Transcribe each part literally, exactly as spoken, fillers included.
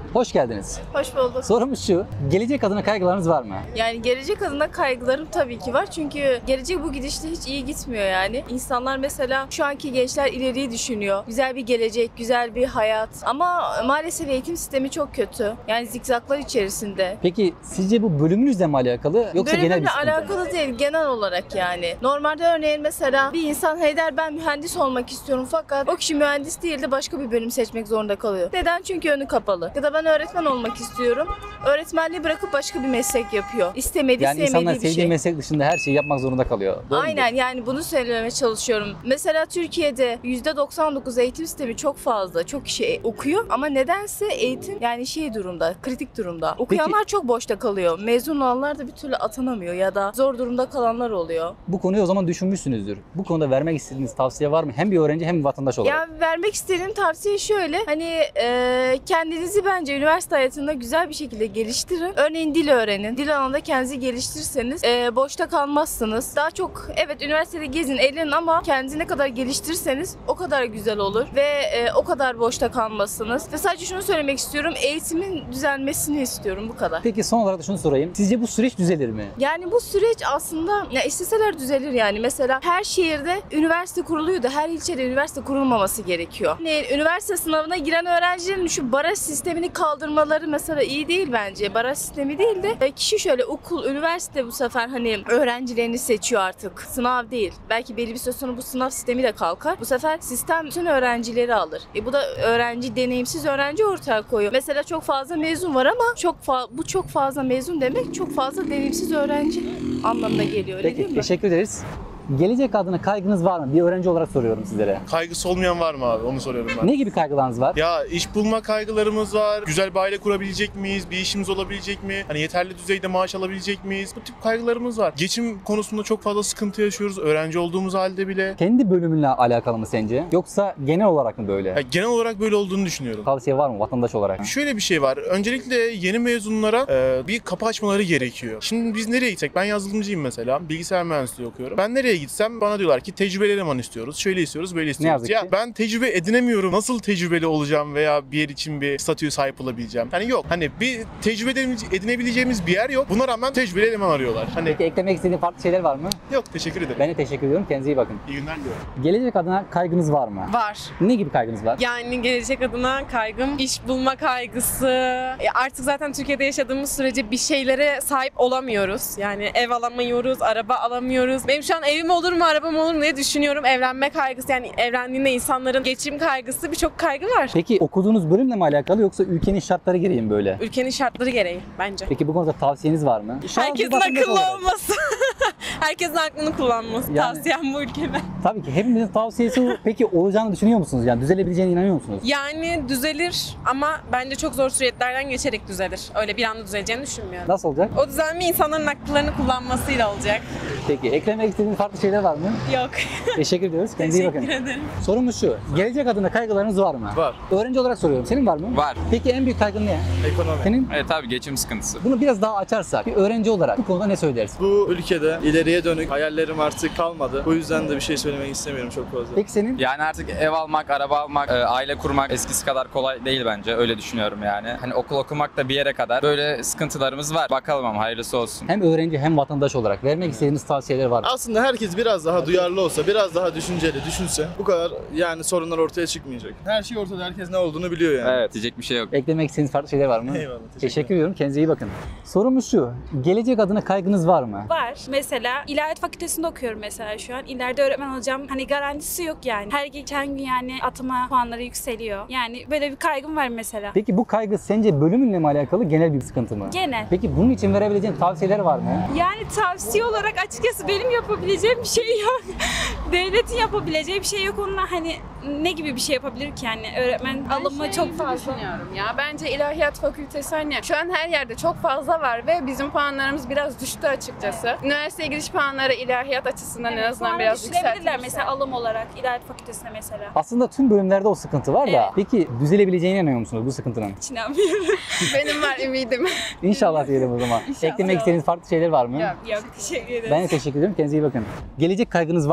Hoş geldiniz. Hoş bulduk. Sorumuz şu, gelecek adına kaygılarınız var mı? Yani gelecek adına kaygılarım tabii ki var. Çünkü gelecek bu gidişle hiç iyi gitmiyor yani. İnsanlar mesela şu anki gençler ileriyi düşünüyor. Güzel bir gelecek, güzel bir hayat. Ama maalesef eğitim sistemi çok kötü. Yani zikzaklar içerisinde. Peki sizce bu bölümünüzle mi alakalı yoksa genel bir Bölümle sıkıntı mı? alakalı değil, genel olarak yani. Normalde örneğin mesela bir insan hey der ben mühendis olmak istiyorum fakat o kişi mühendis değil de başka bir bölüm seçmek zorunda kalıyor. Neden? Çünkü önü kapalı. Ya da ben öğretmen olmak istiyorum. Öğretmenliği bırakıp başka bir meslek yapıyor. İstemediği, Yani insanlar sevmediği bir sevdiği şey. meslek dışında her şeyi yapmak zorunda kalıyor. Doğru Aynen mudur? yani bunu söylemeye çalışıyorum. Mesela Türkiye'de yüzde doksan dokuz eğitim sistemi çok fazla. Çok kişi okuyor ama nedense eğitim yani şey durumda, kritik durumda. Okuyanlar çok boşta kalıyor. Mezun olanlar da bir türlü atanamıyor ya da zor durumda kalanlar oluyor. Bu konuyu o zaman düşünmüşsünüzdür. Bu konuda vermek istediğiniz tavsiye var mı? Hem bir öğrenci hem bir vatandaş olarak. Ya vermek istediğim tavsiye şöyle. Hani e, kendinizi bence üniversite hayatında güzel bir şekilde geliştirin. Örneğin dil öğrenin. Dil alanında kendinizi geliştirirseniz e, boşta kalmazsınız. Daha çok evet üniversitede gezin, eğlenin ama kendinizi ne kadar geliştirirseniz o kadar güzel olur. Ve e, o kadar boşta kalmazsınız. Ve sadece şunu söylemek istiyorum. Eğitimin düzelmesini istiyorum. Bu kadar. Peki son olarak da şunu sorayım. Sizce bu süreç düzelir mi? Yani bu süreç aslında ya isteseler düzelir yani. Mesela her şehirde üniversite kuruluyor da her ilçede üniversite kurulmaması gerekiyor. Yani üniversite sınavına giren öğrencilerin şu baraj sistemini kaldırmaları mesela iyi değil bence. Baraj sistemi değil de kişi şöyle okul, üniversite bu sefer hani öğrencilerini seçiyor artık. Sınav değil. Belki belli bir süre sonra bu sınav sistemi de kalkar. Bu sefer sistem bütün öğrencileri alır. E bu da öğrenci, deneyimsiz öğrenci ortaya koyuyor. Mesela çok fazla mezun var ama çok fa- bu çok fazla mezun demek çok fazla deneyimsiz öğrenci anlamına geliyor. Öyle değil Peki mi? teşekkür ederiz. Gelecek adına kaygınız var mı? Bir öğrenci olarak soruyorum sizlere. Kaygısı olmayan var mı abi? Onu soruyorum ben. Ne gibi kaygılarınız var? Ya iş bulma kaygılarımız var. Güzel bir aile kurabilecek miyiz? Bir işimiz olabilecek mi? Hani yeterli düzeyde maaş alabilecek miyiz? Bu tip kaygılarımız var. Geçim konusunda çok fazla sıkıntı yaşıyoruz. Öğrenci olduğumuz halde bile. Kendi bölümünle alakalı mı sence? Yoksa genel olarak mı böyle? Ya genel olarak böyle olduğunu düşünüyorum. Tavsiye var mı vatandaş olarak? Şöyle bir şey var. Öncelikle yeni mezunlara e, bir kapı açmaları gerekiyor. Şimdi biz nereye gitsek? Ben yazılımcıyım mesela. Bilgisayar mühendisliği okuyorum. Ben nereye gitsem bana diyorlar ki tecrübeli eleman istiyoruz. Şöyle istiyoruz, böyle istiyoruz. yazık Ya ki. ben tecrübe edinemiyorum. Nasıl tecrübeli olacağım veya bir yer için bir statüye sahip olabileceğim? Hani yok. Hani bir tecrübe edinebileceğimiz bir yer yok. Buna rağmen tecrübeli eleman arıyorlar. Hani Peki eklemek istediğin farklı şeyler var mı? yok. Teşekkür ederim. Ben de teşekkür ediyorum. Kendinize iyi bakın. İyi günler diliyorum. Gelecek adına kaygınız var mı? Var. Ne gibi kaygınız var? Yani gelecek adına kaygım, iş bulma kaygısı. E artık zaten Türkiye'de yaşadığımız sürece bir şeylere sahip olamıyoruz. Yani ev alamıyoruz, araba alamıyoruz. Benim şu an evim olur mu, arabam olur mu diye düşünüyorum. Evlenme kaygısı, yani evlendiğinde insanların geçim kaygısı, birçok kaygı var. Peki okuduğunuz bölümle mi alakalı yoksa ülkenin şartları gereği mi böyle? Ülkenin şartları gereği bence. Peki bu konuda tavsiyeniz var mı? Şu an bir Herkesin vatandaş akıllı olarak. olması. Herkesin aklını kullanması. Yani- Tavsiyem bu ülkeme. Tabii ki hepimizin tavsiyesi bu. Peki olacağını düşünüyor musunuz? Yani düzelebileceğine inanıyor musunuz? Yani düzelir ama bence çok zor süreçlerden geçerek düzelir. Öyle bir anda düzeleceğini düşünmüyorum. Nasıl olacak? O düzelme insanların akıllarını kullanmasıyla olacak. Peki eklemek istediğiniz farklı şeyler var mı? Yok. Teşekkür ediyoruz. Kendinize iyi bakın. Teşekkür ederim. Sorumuz şu. Gelecek adına kaygılarınız var mı? Var. Öğrenci olarak soruyorum. Senin var mı? Var. Peki en büyük kaygın ne? Ekonomi. Senin? Evet abi, geçim sıkıntısı. Bunu biraz daha açarsak bir öğrenci olarak bu konuda ne söylersin? Bu ülkede ileriye dönük hayallerim artık kalmadı. Bu yüzden de bir şey söylemek istemiyorum çok fazla. Peki senin? Yani artık ev almak, araba almak, e, aile kurmak eskisi kadar kolay değil bence. Öyle düşünüyorum yani. Hani okul okumak da bir yere kadar. Böyle sıkıntılarımız var. Bakalım ama hayırlısı olsun. Hem öğrenci hem vatandaş olarak vermek istediğiniz tavsiyeler var mı? Aslında herkes biraz daha duyarlı olsa, biraz daha düşünceli düşünse bu kadar yani sorunlar ortaya çıkmayacak. Her şey ortada, herkes ne olduğunu biliyor yani. Evet, diyecek bir şey yok. Eklemek istediğiniz farklı şeyler var mı? Eyvallah, teşekkür Teşekkür ediyorum. Kendinize iyi bakın. Sorumuz şu. Gelecek adına kaygınız var mı? Var. Mesela ilahiyat fakültesinde okuyorum mesela şu an. İleride öğretmen olacağım. Hani garantisi yok yani. Her geçen gün yani atama puanları yükseliyor. Yani böyle bir kaygım var mesela. Peki bu kaygı sence bölümünle mi alakalı, genel bir sıkıntı mı? Genel. Peki bunun için verebileceğin tavsiyeler var mı? Yani tavsiye olarak açıkçası benim yapabileceğim bir şey yok. Devletin yapabileceği bir şey yok. Onunla hani ne gibi bir şey yapabilir ki yani? Öğretmen alımı çok fazla. Düşünüyorum ya. Bence ilahiyat fakültesi hani şu an her yerde çok fazla var ve bizim puanlarımız biraz düştü açıkçası. Üniversiteye giriş puanları ilahiyat açısından en azından Puanı biraz düşürebilirler yükseltilirse. mesela alım olarak ilahiyat fakültesine mesela. Aslında tüm bölümlerde o sıkıntı var da. Evet. Peki düzelebileceğine inanıyor musunuz bu sıkıntının? Hiç inanmıyorum. Benim var ümidim. İnşallah diyelim o zaman. Eklemek istediğiniz farklı şeyler var mı? Yok. Yok teşekkür ederim. Ben de teşekkür ederim. Kendinize iyi bakın. Gelecek kaygınız var mı?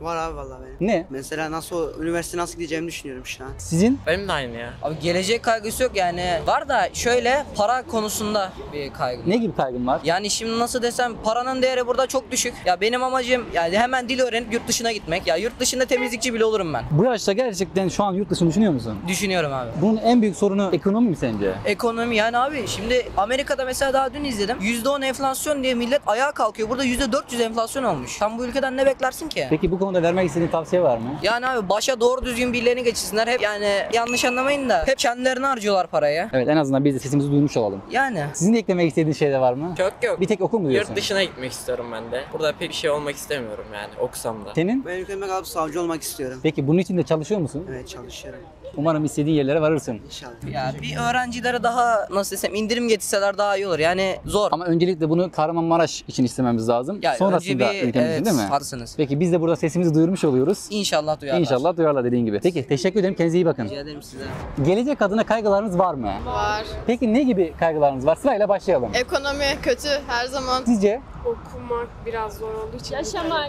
Var abi vallahi benim. Ne? Mesela nasıl üniversite nasıl gideceğimi düşünüyorum şu an. Sizin? Benim de aynı ya. Abi gelecek kaygısı yok yani. Var da şöyle para konusunda bir kaygım. Ne gibi kaygın var? Yani şimdi nasıl desem paranın değeri burada çok düşük. Ya benim amacım yani hemen dil öğrenip yurt dışına gitmek. Ya yurt dışında temizlikçi bile olurum ben. Bu yaşta gerçekten şu an yurt dışını düşünüyor musun? Düşünüyorum abi. Bunun en büyük sorunu ekonomi mi sence? Ekonomi yani abi şimdi Amerika'da mesela daha dün izledim. yüzde on enflasyon diye millet ayağa kalkıyor. Burada yüzde dört yüz enflasyon olmuş. Sen bu ülkeden ne beklersin ki? Peki bu konuda vermek istediğin tavsiye var mı? Yani abi başa doğru düzgün birilerini geçirsinler. Hep yani yanlış anlamayın da hep kendilerine harcıyorlar parayı. Evet, en azından biz de sesimizi duymuş olalım. Yani. Sizin de eklemek istediğiniz şeyler var mı? Çok yok. Bir tek okul mu diyorsun? Yurt dışına gitmek istiyorum ben de. Burada pek bir şey olmak istemiyorum yani okusam da. Senin? Ben ülkeme kalıp savcı olmak istiyorum. Peki bunun için de çalışıyor musun? Evet çalışıyorum. Umarım istediğin yerlere varırsın. İnşallah. Ya bir öğrencilere daha nasıl desem indirim getirseler daha iyi olur. Yani zor. Ama öncelikle bunu Kahramanmaraş için istememiz lazım. Ya Sonrasında önce bir, ülkemiz evet, için değil mi? haklısınız. Peki biz de burada sesimizi duyurmuş oluyoruz. İnşallah duyarlar. İnşallah duyarlar dediğin gibi. Peki teşekkür ederim. Kendinize iyi bakın. Rica ederim size. Gelecek adına kaygılarınız var mı? Var. Peki ne gibi kaygılarınız var? Sırayla başlayalım. Ekonomi kötü her zaman. Sizce? Okumak biraz zor olduğu için. Yaşamak.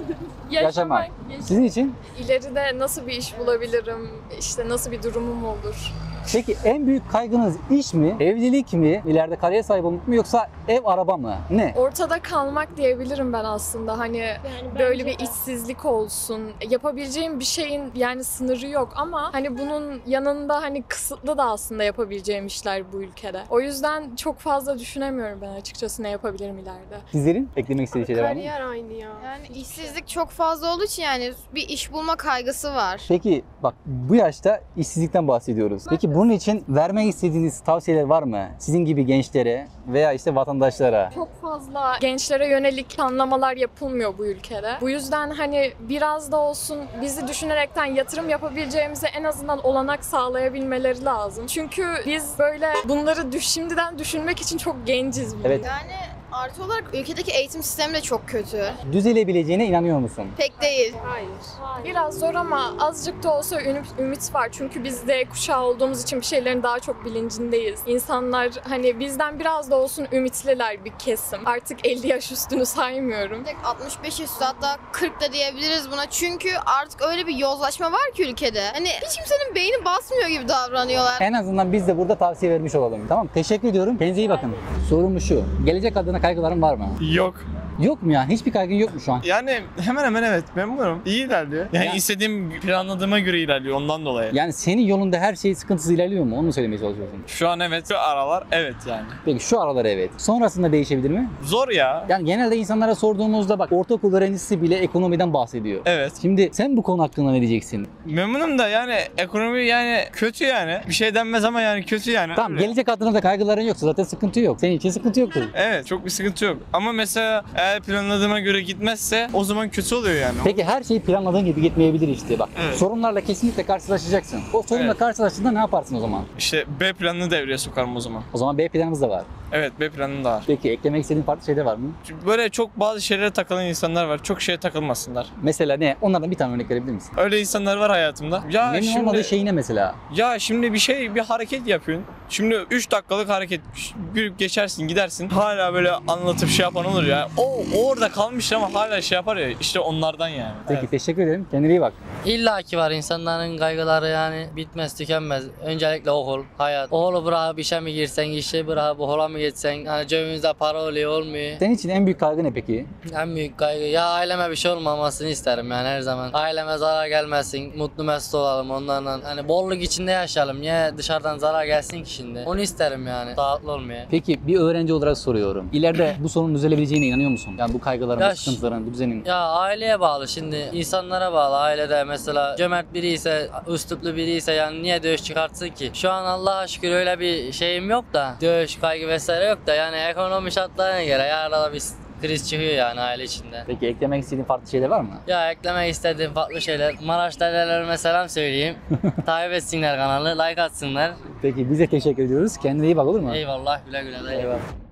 Yaşamak. Sizin için? İleride nasıl bir iş bulabilirim? İşte nasıl bir durumum olur? Peki en büyük kaygınız iş mi, evlilik mi, ileride kariyer sahibi olmak mı yoksa ev, araba mı? Ne? Ortada kalmak diyebilirim ben aslında. Hani böyle bir işsizlik olsun. Yapabileceğim bir şeyin yani sınırı yok ama hani bunun yanında hani kısıtlı da aslında yapabileceğim işler bu ülkede. O yüzden çok fazla düşünemiyorum ben açıkçası ne yapabilirim ileride. Sizlerin eklemek istediği şeyler var mı? aynı ya. Yani işsizlik çok fazla olduğu için yani bir iş bulma kaygısı var. Peki bak bu yaşta işsizlikten bahsediyoruz. Peki bunun için vermek istediğiniz tavsiyeler var mı? Sizin gibi gençlere veya işte vatandaşlara. Çok fazla gençlere yönelik planlamalar yapılmıyor bu ülkede. Bu yüzden hani biraz da olsun bizi düşünerekten yatırım yapabileceğimize en azından olanak sağlayabilmeleri lazım. Çünkü biz böyle bunları düş, şimdiden düşünmek için çok genciz. Evet. Yani artı olarak ülkedeki eğitim sistemi de çok kötü. Düzelebileceğine inanıyor musun? Pek değil. Hayır. Biraz zor ama azıcık da olsa ümit, ümit var. Çünkü biz de kuşağı olduğumuz için bir şeylerin daha çok bilincindeyiz. İnsanlar hani bizden biraz da olsun ümitliler bir kesim. Artık elli yaş üstünü saymıyorum. Tek altmış beş üstü hatta kırk da diyebiliriz buna. Çünkü artık öyle bir yozlaşma var ki ülkede. Hani hiç kimsenin beyni basmıyor gibi davranıyorlar. En azından biz de burada tavsiye vermiş olalım. Tamam, teşekkür ediyorum. Kendinize iyi bakın. Sorum şu. Gelecek adına kaygıların var mı? Yok. Yok mu ya? Hiçbir kaygın yok mu şu an? Yani hemen hemen evet memnunum. İyi ilerliyor. Yani Ya- istediğim planladığıma göre ilerliyor ondan dolayı. Yani senin yolunda her şey sıkıntısız ilerliyor mu? Onu mu söylemeye çalışıyorsun? Şu an evet. Şu aralar evet yani. Peki şu aralar evet. Sonrasında değişebilir mi? Zor ya. Yani genelde insanlara sorduğumuzda bak ortaokul öğrencisi bile ekonomiden bahsediyor. Evet. Şimdi sen bu konu hakkında ne diyeceksin? Memnunum da yani ekonomi yani kötü yani. Bir şey denmez ama yani kötü yani. Tamam, Öyle. gelecek adına da kaygıların yoksa zaten sıkıntı yok. Senin için sıkıntı yoktur. Evet çok bir sıkıntı yok. Ama mesela eğer planladığıma göre gitmezse o zaman kötü oluyor yani. Peki her şey planladığın gibi gitmeyebilir işte bak. Evet. Sorunlarla kesinlikle karşılaşacaksın. O sorunla Evet. karşılaştığında ne yaparsın o zaman? İşte B planını devreye sokarım o zaman. O zaman B planımız da var. Evet B planım da var. Peki eklemek istediğin farklı şeyler var mı? Çünkü böyle çok bazı şeylere takılan insanlar var. Çok şeye takılmasınlar. Mesela ne? Onlardan bir tane örnek verebilir misin? Öyle insanlar var hayatımda. Ya Memnun şimdi olmadığı şey ne mesela? Ya şimdi bir şey bir hareket yapıyorsun. Şimdi üç dakikalık hareket bir geçersin gidersin. Hala böyle anlatıp şey yapan olur ya. O, o orada kalmış ama hala şey yapar ya. İşte onlardan yani. Peki Evet. teşekkür ederim. Kendine iyi bak. İlla ki var insanların kaygıları yani bitmez tükenmez. Öncelikle okul, hayat. Okulu bırakıp işe mi girsen, işe bırakıp okula mı geçsen, hani cebimizde para oluyor olmuyor. Senin için en büyük kaygı ne peki? En büyük kaygı ya aileme bir şey olmamasını isterim yani her zaman. Aileme zarar gelmesin, mutlu mesut olalım onlarla. Hani bolluk içinde yaşayalım. Niye dışarıdan zarar gelsin ki şimdi? Onu isterim yani. Sağlıklı olmuyor. Peki bir öğrenci olarak soruyorum. İleride bu sorunun düzelebileceğine inanıyor musun? Yani bu kaygıların, Ya bu sıkıntıların, bu düzenin. Ya aileye bağlı şimdi insanlara bağlı ailede mesela cömert biri ise üstluplu biri ise yani niye dövüş çıkartsın ki? Şu an Allah'a şükür öyle bir şeyim yok da dövüş kaygı vesaire yok da yani ekonomi şartlarına göre yarada bir kriz çıkıyor yani aile içinde. Peki eklemek istediğin farklı şeyler var mı? Ya eklemek istediğim farklı şeyler. Maraş dedelerime selam söyleyeyim. Takip etsinler kanalı, like atsınlar. Peki bize teşekkür ediyoruz. Kendine iyi bak olur mu? Eyvallah güle güle. Eyvallah.